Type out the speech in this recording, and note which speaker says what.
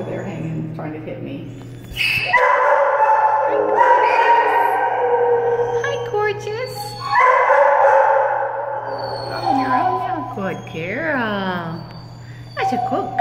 Speaker 1: over there hanging, trying to hit me. Hi, gorgeous. Oh, you're on now. Good girl. That's a good